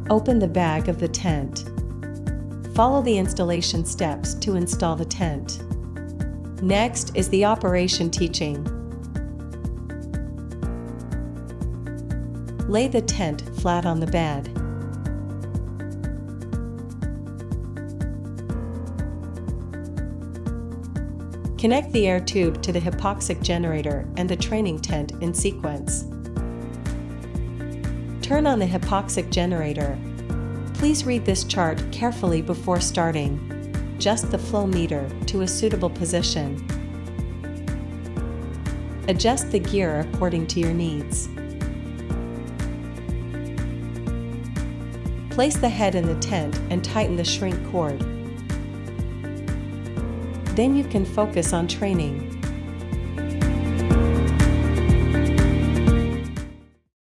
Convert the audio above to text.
Open the bag of the tent. Follow the installation steps to install the tent. Next is the operation teaching. Lay the tent flat on the bed. Connect the air tube to the hypoxic generator and the training tent in sequence. Turn on the hypoxic generator. Please read this chart carefully before starting. Adjust the flow meter to a suitable position. Adjust the gear according to your needs. Place the head in the tent and tighten the shrink cord. Then you can focus on training.